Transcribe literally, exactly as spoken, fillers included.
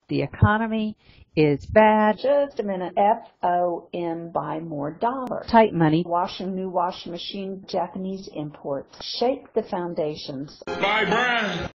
The economy is bad. Just a minute. F O M, buy more dollars. Tight money. Washing, new washing machine, Japanese import. Shake the foundations. Buy brand.